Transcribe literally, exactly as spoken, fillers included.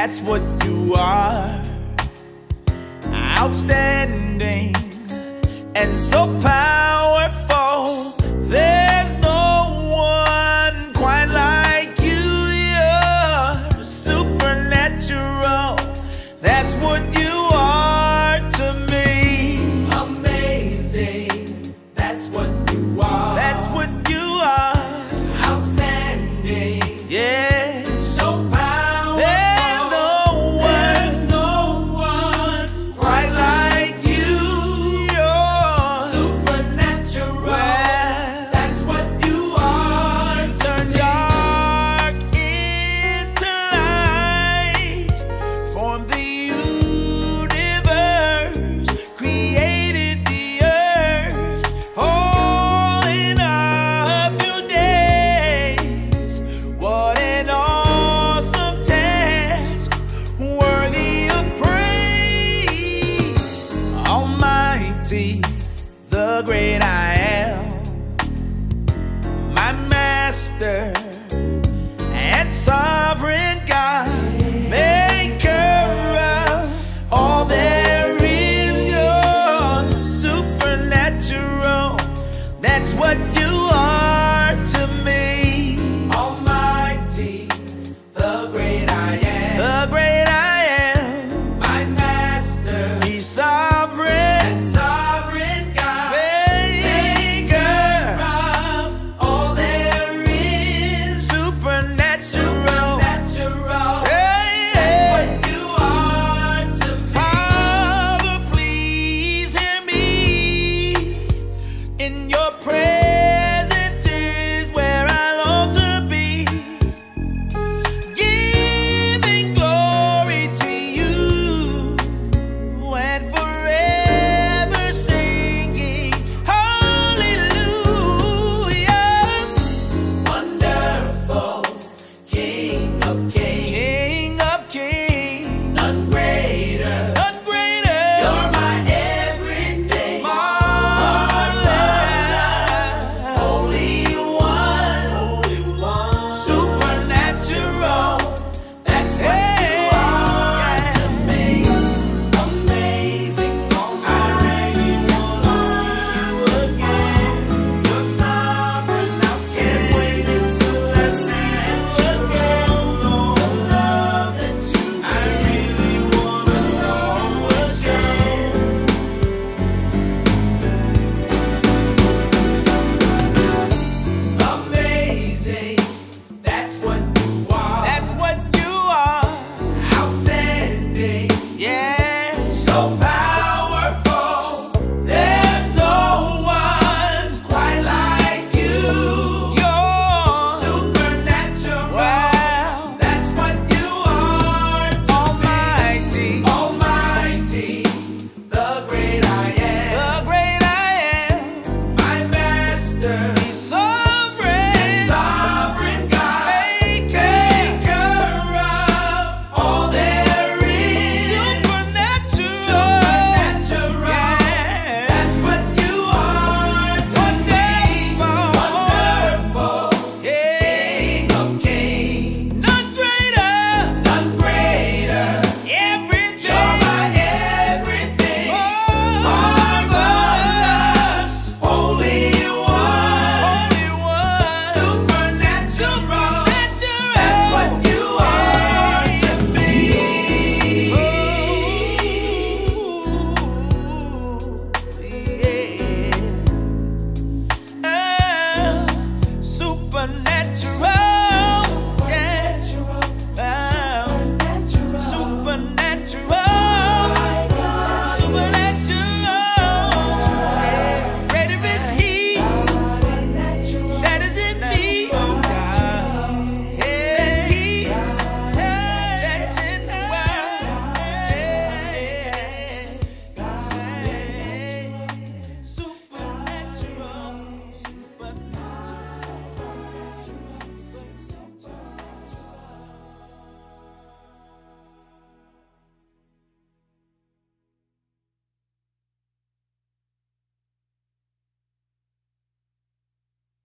that's what you are. Outstanding and so powerful, there's no one quite like you. You're supernatural, that's what you are to me. Amazing, that's what you are. That's what you are. Outstanding, Yeah. so powerful. There's no one There's no one quite like you. You're supernatural. well, That's what you are. turn dark into light, form the universe, created the earth, all in a few days. What an awesome task, worthy of praise. Almighty, the great I